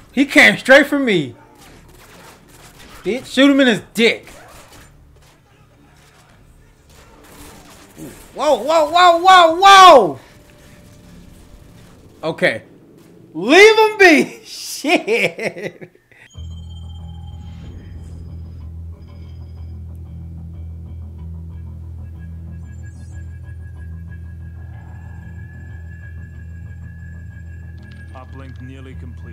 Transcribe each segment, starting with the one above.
He came straight for me. Shoot him in his dick. Whoa, whoa, whoa, whoa, whoa. Okay. Leave him be. Shit. Uplink nearly complete.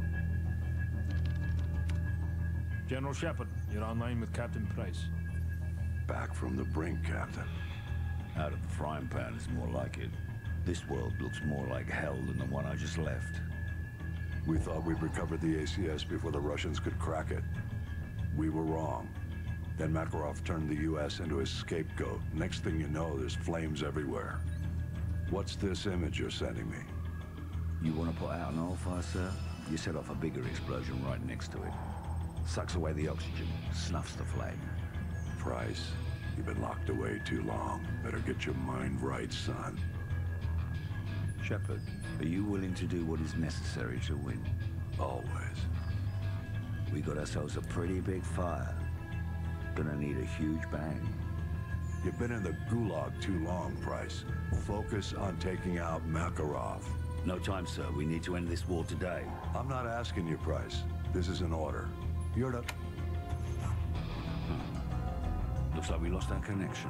General Shepard, you're online with Captain Price. Back from the brink, Captain. Out of the frying pan is more like it. This world looks more like hell than the one I just left. We thought we'd recovered the ACS before the Russians could crack it. We were wrong. Then Makarov turned the US into his scapegoat. Next thing you know, there's flames everywhere. What's this image you're sending me? You want to put out an oil fire, sir? You set off a bigger explosion right next to it. Sucks away the oxygen, snuffs the flame. Price, you've been locked away too long. Better get your mind right, son. Shepard, are you willing to do what is necessary to win? Always. We got ourselves a pretty big fire. Gonna need a huge bang. You've been in the gulag too long, Price. Focus on taking out Makarov. No time, sir. We need to end this war today. I'm not asking you, Price. This is an order. You're to... Looks like we lost our connection.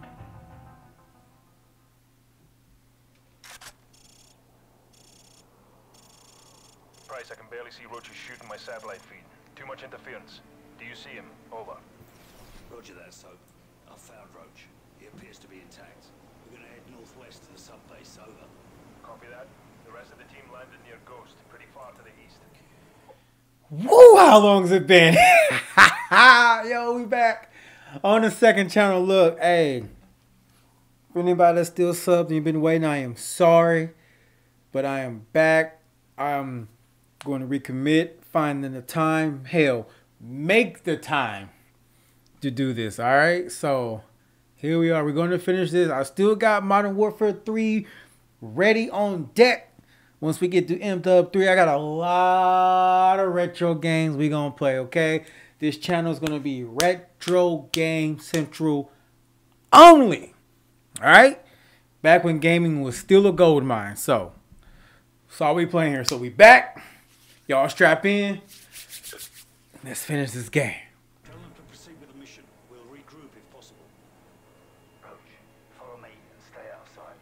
Price, I can barely see Roach shooting my satellite feed. Too much interference. Do you see him? Over. Roger that, Soap. I've found Roach. He appears to be intact. We're gonna head northwest to the sub-base. Over. Copy that. The rest of the team landed near Ghost, pretty far to the east. Woo, how long's it been? Yo, we back on the second channel. Look, hey, for anybody that's still subbed and you've been waiting, I am sorry, but I am back. I'm going to recommit, finding the time. Hell, make the time to do this, all right? So here we are. We're going to finish this. I still got Modern Warfare 3 ready on deck. Once we get to MW 3, I got a lot of retro games we gonna play, okay? This channel is gonna be retro game central only. Alright? Back when gaming was still a gold mine. So all we playing here. So we back. Y'all strap in. Let's finish this game. Tell them to proceed with the mission. We'll regroup if possible. Roach, follow me and stay outside.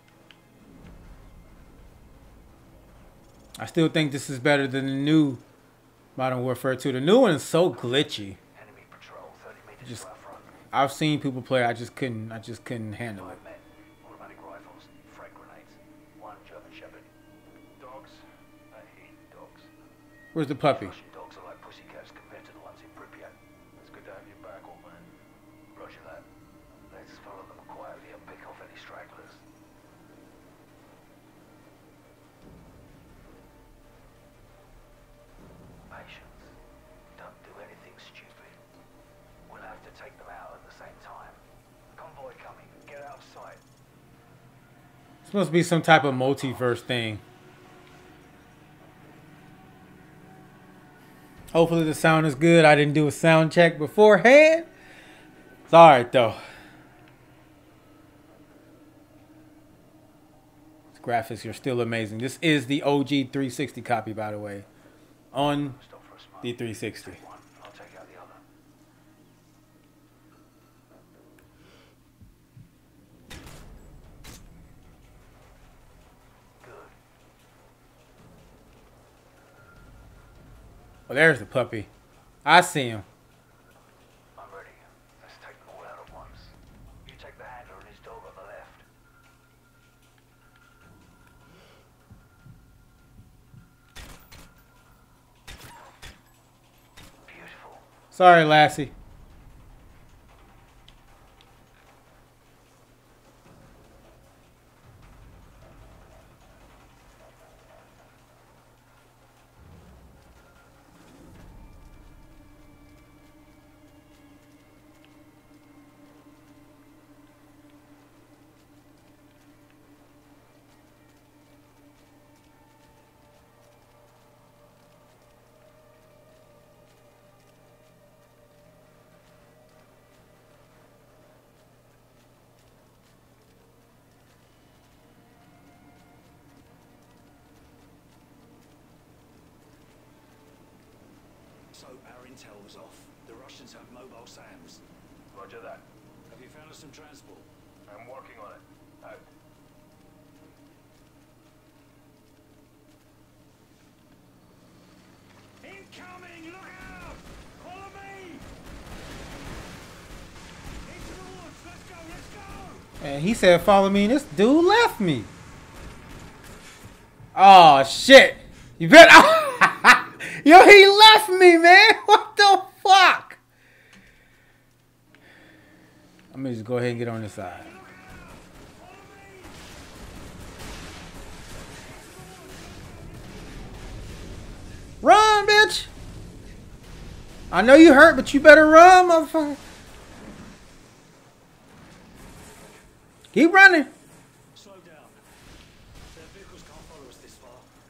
I still think this is better than the new Modern Warfare 2. The new one is so glitchy. Enemy patrol 30 meters to our front. I've seen people play. I just couldn't handle it. 5 men, automatic rifles, frag grenades, 1 German Shepherd. Dogs, I hate dogs. Where's the puppy? Russian dogs are like pussycats compared to the ones in Pripyat. It's good to have you back, old man. Roger that. Let's follow them quietly and pick off any stragglers. Patience. Don't do anything stupid. We'll have to take them out at the same time. Convoy coming. Get out of sight. It's supposed to be some type of multiverse thing. Hopefully the sound is good. I didn't do a sound check beforehand. It's alright though. The graphics are still amazing. This is the OG 360 copy, by the way. On Stop for a smoke. the 360. Take one. I'll take out the other. Good. Oh, there's the puppy. I see him. I'm ready. Let's take them all out at once. You take the handler and his dog on the left. Beautiful. Sorry, Lassie. So our intel was off. The Russians have mobile SAMs. Roger that. Have you found us some transport? I'm working on it. Out. Incoming! Look out! Follow me! Into the woods! Let's go! Let's go! And he said, follow me, and this dude left me. Oh, shit. You better... Yo, he left me, man. What the fuck? I'm gonna just go ahead and get on this side. Run, bitch. I know you hurt, but you better run, motherfucker. Keep running. Slow down. Their vehicles can't follow us this far.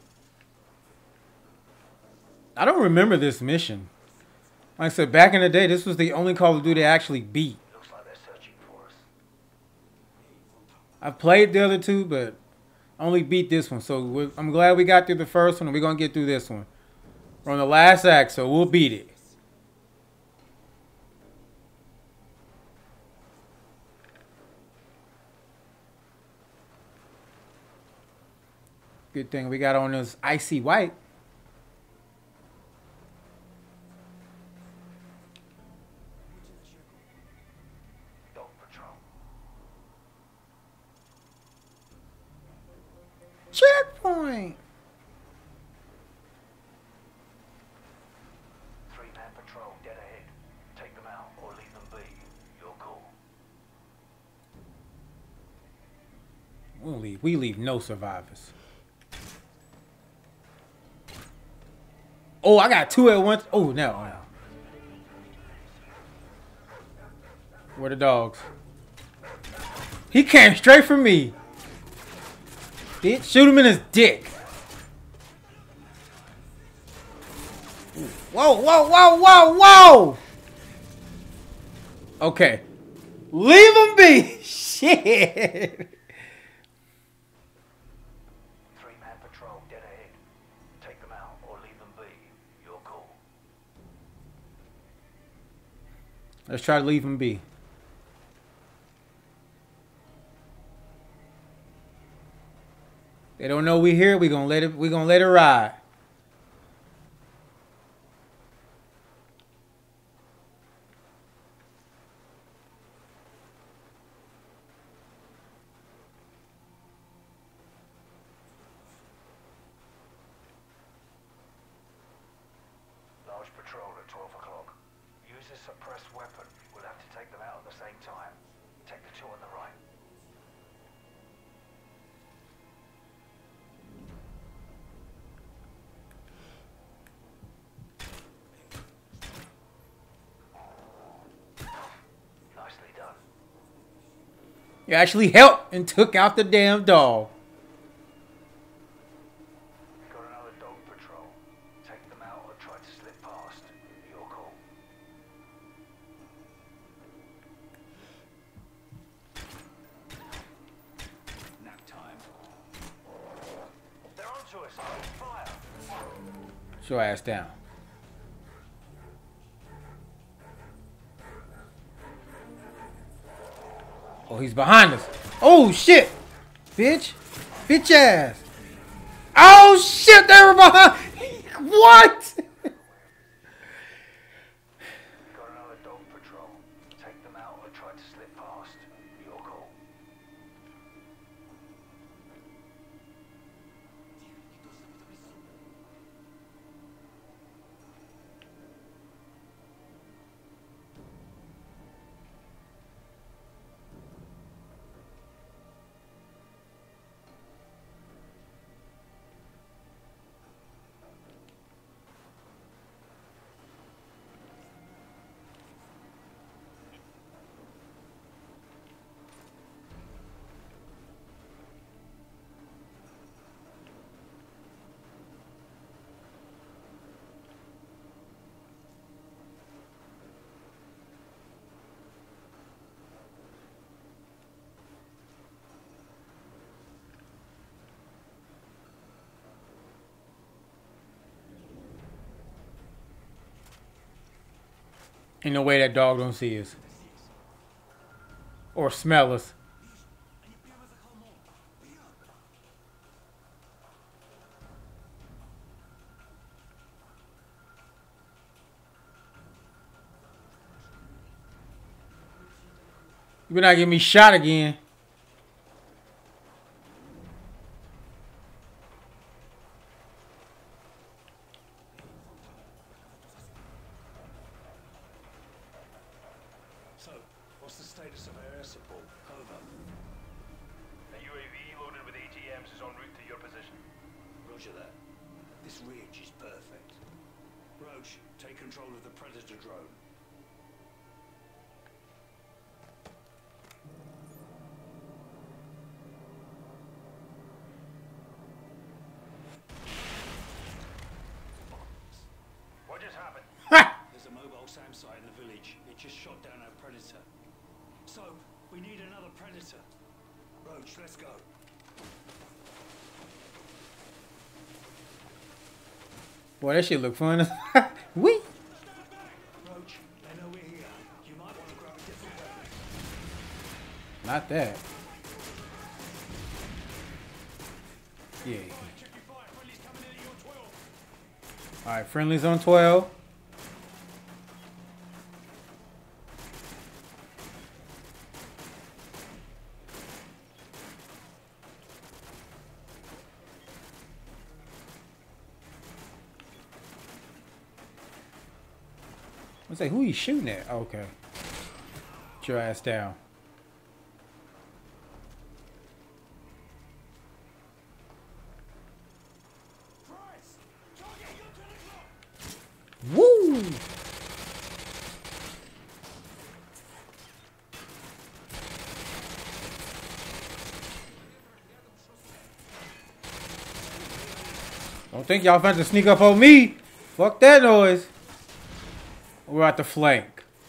I don't remember this mission. Like I said, back in the day, this was the only Call of Duty I actually beat. Looks like they're searching for us. I've played the other two, but I only beat this one. So I'm glad we got through the first one, and we're going to get through this one. We're on the last act, so we'll beat it. Good thing we got on this icy white. Dog patrol. Checkpoint. 3-man patrol dead ahead. Take them out or leave them be. Your call. We leave no survivors. Oh, I got two at once. Oh, no. Where the dogs? He came straight for me. Bitch, shoot him in his dick. Whoa, whoa, whoa, whoa, whoa. Okay. Leave him be. Shit. 3-man patrol dead ahead. Take them out or leave them be. Your call. Let's try to leave him be. They don't know we here. We're gonna let it ride. Large patrol at 12 o'clock. Use a suppressed weapon. We'll have to take them out at the same time. Take the two on the right. Nicely done. You actually helped and took out the damn dog. Got another dog patrol. Take them out or try to slip past. Your call. Nap time. They're onto us. Fire. Show ass down. Oh, he's behind us. Oh, shit. Bitch. Bitch ass. Oh, shit. They were behind. What? Got another dog patrol. Take them out or try to slip past. Your call. In no way that dog don't see us. Or smell us. You better not get me shot again. So, what's the status of our air support? Over. A UAV loaded with ATMs is en route to your position. Roger that. This ridge is perfect. Roach, take control of the Predator drone. What just happened? There's a mobile SAM site in the village. It just shot down our Predator. So, we need another Predator. Roach, let's go. Boy, that shit look fun. Wee. Roach, they know we're here. You might want to grab a different weapon. Not that. Yeah. Check your fire. Friendly's coming in at your 12. Alright, friendly's on 12. I say, who you shooting at? Oh, okay. Get your ass down. Woo! Don't think y'all about to sneak up on me. Fuck that noise. We're at the flank.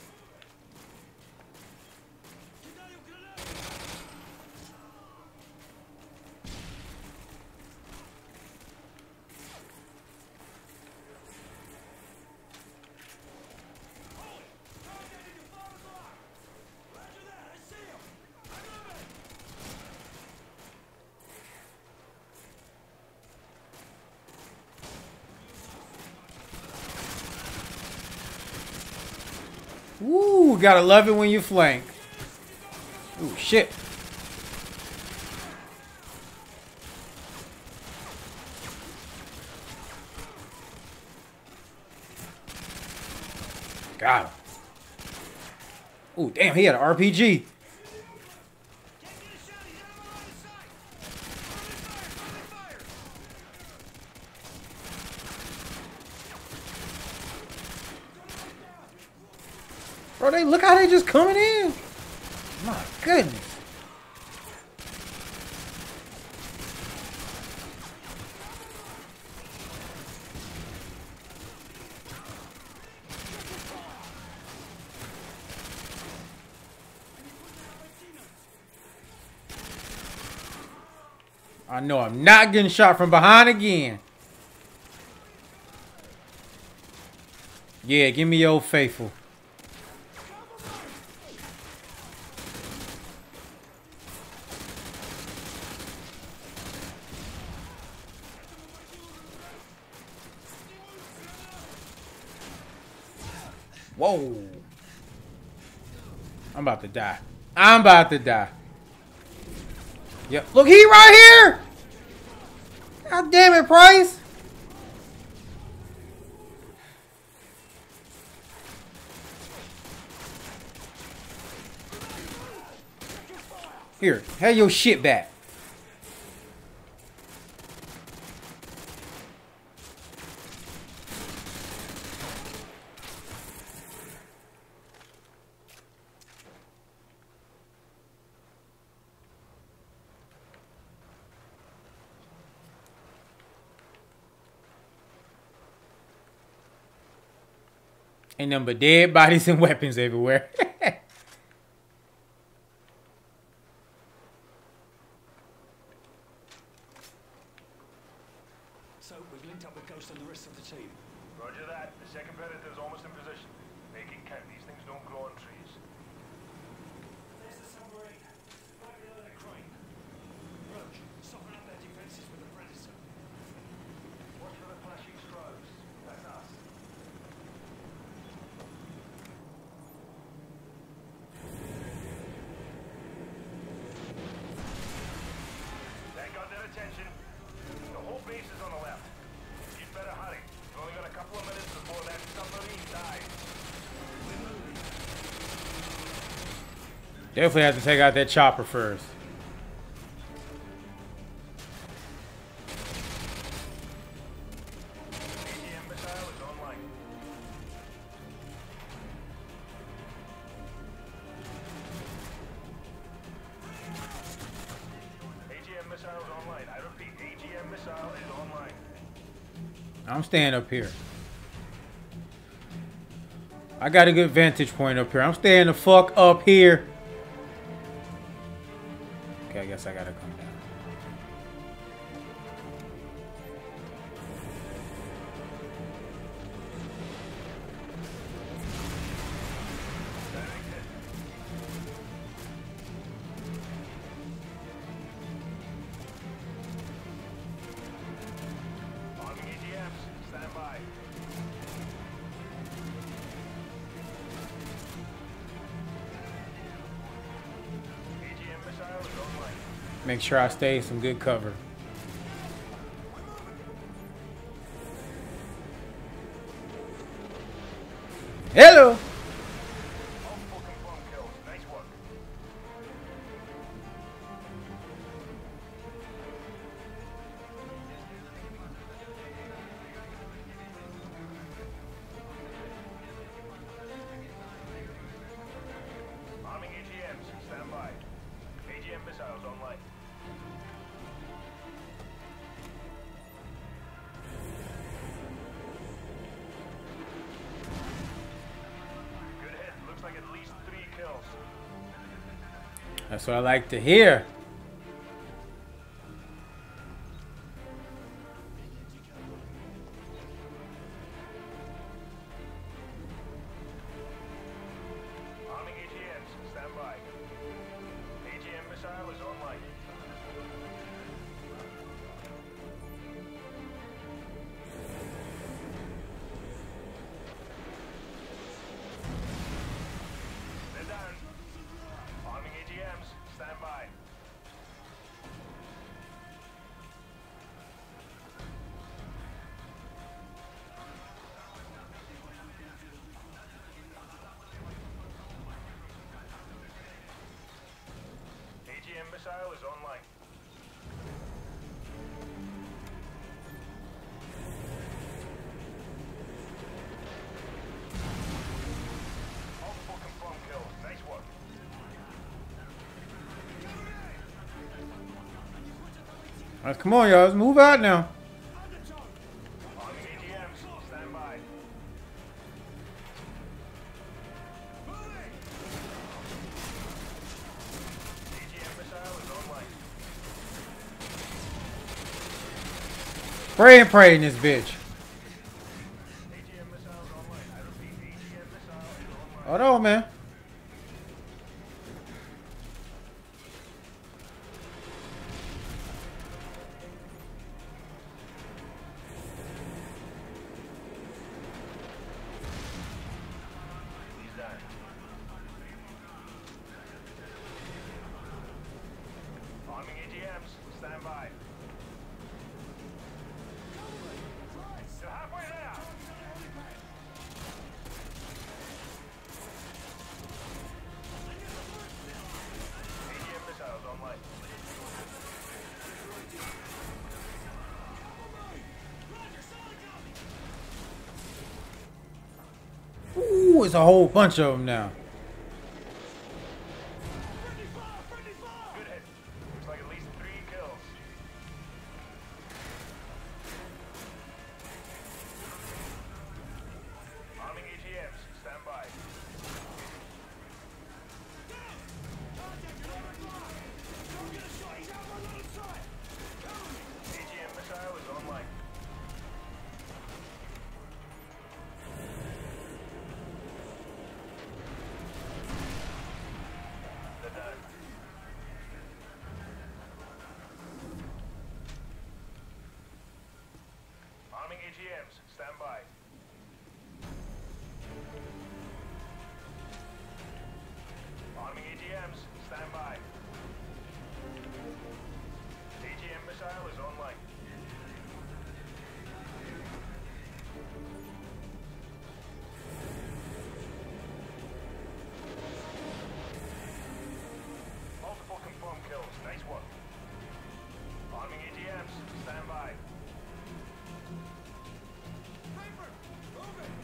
Woo, gotta love it when you flank. Ooh, shit. Got him. Ooh, damn, he had an RPG. Bro, they look how they just coming in. My goodness. I know I'm not getting shot from behind again. Yeah, give me your Old Faithful. Whoa. I'm about to die. I'm about to die. Yep. Look, he right here. God damn it, Price. Here, have your shit back. Ain't nothing but dead bodies and weapons everywhere. So, we've linked up with Ghost and the rest of the team. Roger that. The second Predator is almost in position. Make it count. These things don't grow on trees. There's the submarine. Might be another crane. Roach, soften up their defenses with the Predator. Watch for the flashing strobes. That's us. That got their attention. The whole base is on the left. You'd better hurry. We've only got a couple of minutes before that submarine dies. Definitely have to take out that chopper first. AGM missile is online. AGM missile is online. I repeat, AGM missile is online. I'm staying up here. I got a good vantage point up here. I'm staying the fuck up here. Okay, I guess I gotta come down. Arming AGMs, stand by. AGM missile is online. Make sure I stay some good cover. Hello. Multiple confirmed kills. Nice work. Arming AGMs, stand by. AGM missiles online. Good hit. Looks like at least 3 kills. That's what I like to hear. Arming AGMs, stand by. AGM missile is online. They're down. Arming AGMs, stand by. AGM missile is online. Multiple confirmed kills. Nice work. Alright, come on, y'all. Let's move out now. Arming AGMs, stand by. AGM missile is online. Pray and pray in this bitch. AGM missile is online. I repeat, AGM missile is online. Hold on, man. He's done. Arming AGMs, stand by. You're halfway there. AGM missiles online. Ooh, it's a whole bunch of them now. Good hit. Looks like at least 3 kills. Arming AGMs, stand by. AGM missile is online. AGMs, stand by. Arming AGMs, stand by. AGM missile is online. Multiple confirmed kills. Nice work. Arming AGMs, stand by. Paper! Move it!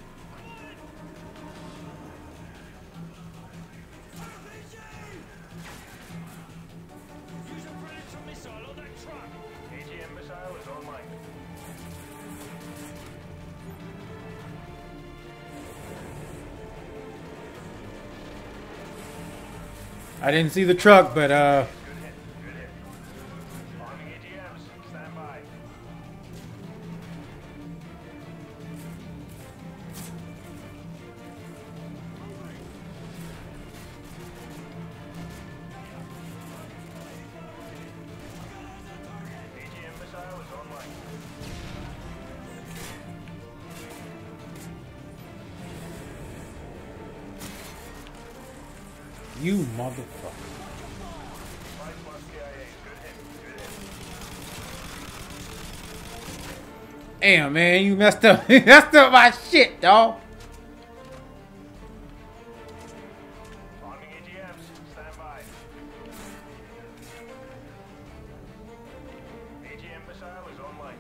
RPG! Use a predator missile on that truck! AGM missile is online. I didn't see the truck, but Good hit. Good hit. Arming AGMs, stand by. AGM missile is online. you motherfucker. 5+ KIA. Good hit. Good hit. Damn, man, you messed up. You messed up my shit, dog. Arming AGMs, stand by. AGM missile is online.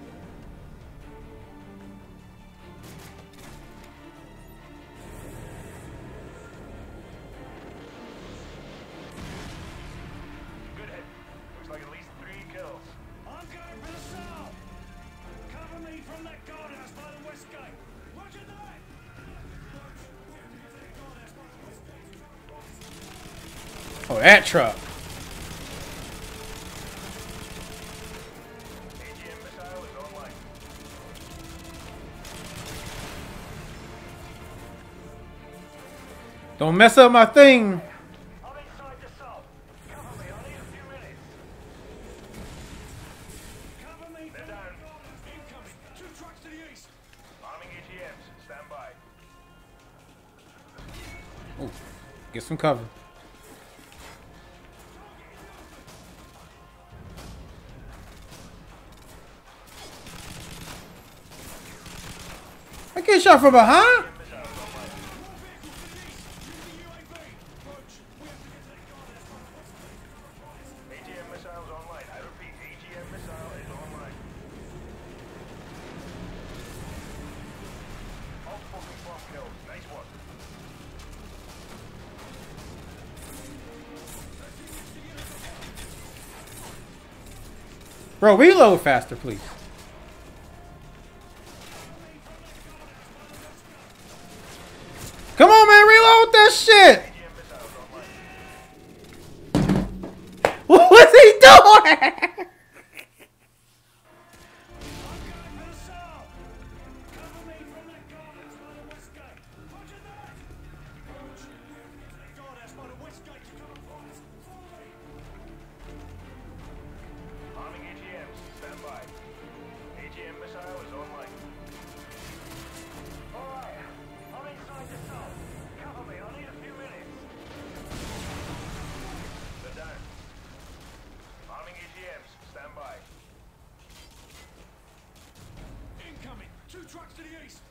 Good hit. Looks like at least 3 kills. I'm going for the south! Cover me from that guardhouse by the west gate! Roger that! Oh, that truck. AGM missile is online. Don't mess up my thing. I'm inside the sub. Cover me. I need a few minutes. Cover me They're from down. that guardhouse! Incoming! 2 trucks to the east! Arming AGMs, stand by. Oh, get some cover. I get shot from behind. AGM missile is online. I repeat, AGM missile is online. Multiple confirmed kills. Nice work. Bro, reload faster, please. Come on, man, reload that shit. AGM missile is online. What's he doing? I'm going for the south! Cover me from that guardhouse by the west gate! Roger that! That guardhouse by the west gate to cover fires! Follow me! Arming AGMs, stand by. AGM missile is online. Alright, I'm inside the sub. Cover me, I need a few minutes. They're down. Arming AGMs, stand by. Incoming! 2 trucks to the east!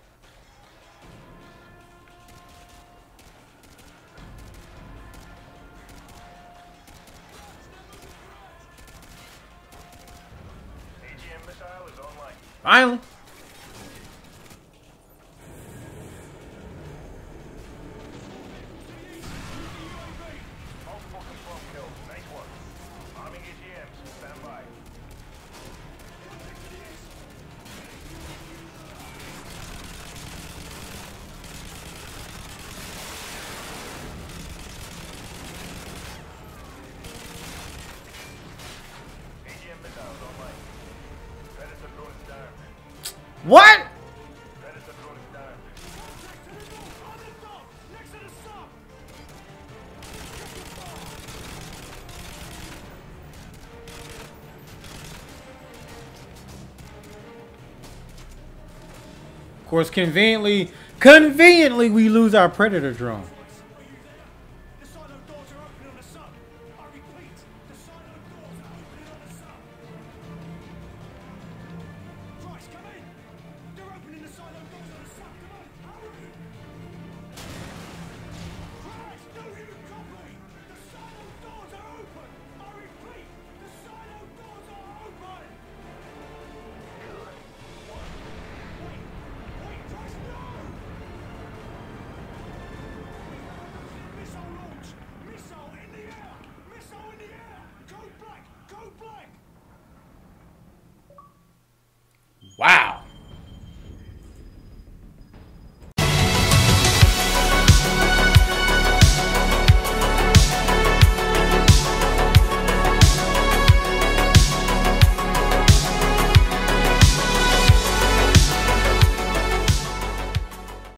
AGM missile is online. Finally. Multiple confirmed kills. Nice work. Arming AGMs, stand by. AGM missiles online. Predator drone is down. What? Predator drone is down. Contact to the north! On the dock! Next to the sub! Of course, conveniently, we lose our Predator drone.